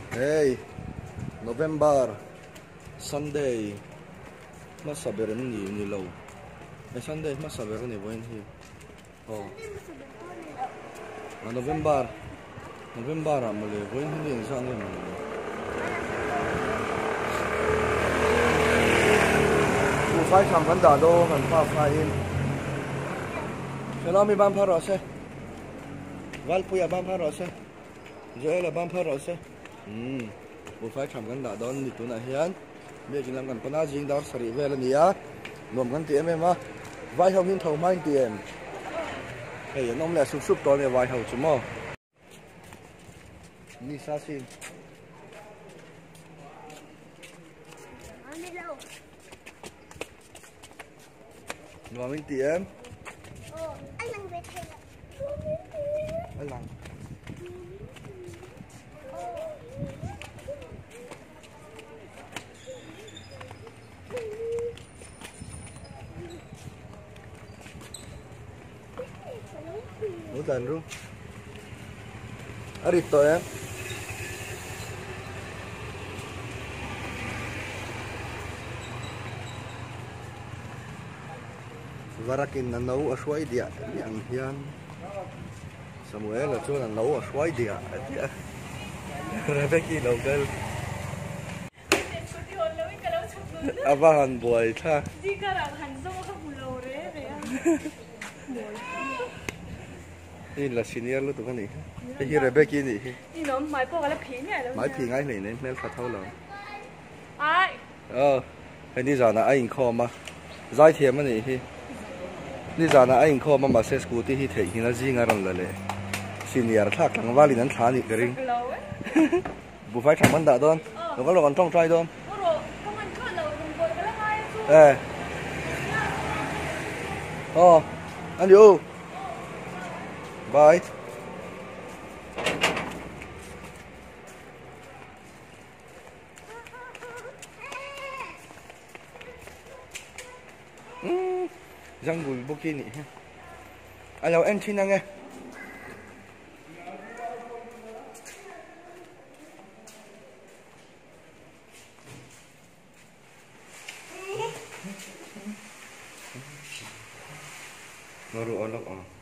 Hey, November, Sunday. Masaber ni low. Sunday masaber ni buwan hi. Oh. November. November amale buwan hindi ang saan yun. Fai tham vấn đà đô gần pha phai in. Cho nó mi bám pha rõ xe. Val puya bám pha rõ xe. Giờ là bám pha rõ xe. Bộ phái tham vấn đà đô đi tụ này hiền. Bây giờ làm gần pana jing dar sari về là nia. Nôm gần tiệm em á. Vai hậu hin thầu mai tiệm. Hey, nôm lại sụp sụp to này vai hậu chứ mò. Ni sa xin. Ngồi bên tiệm. Anh Lăng về thầy ạ. Anh Lăng. Nấu tàn luôn. Ở đi tôi em. Varakin na nấu ở suối địa yang hian Samuel là chỗ là nấu ở suối địa Rebecca nấu cái Abahan boy tha ini là senior luôn tụi con này cái gì Rebecca này máy phi ngay này nên mel phát thâu rồi cái này giờ là anh kho mà giải thiệp mà này thìนี่จานะไอ้อิงข้อมามาเซสกูที่ที่เถียงนะจีงารันเลยซีเนียร์ทักหลังวาลีนั้นฐานอีกกระดิ่งบุฟเฟ่ทำมันด่าโดนแล้วก็ลองต้องใจโดนอ๋ออันอยู่บายrăng bùi bô kia nhỉ alo em xin nghe nó rồi nó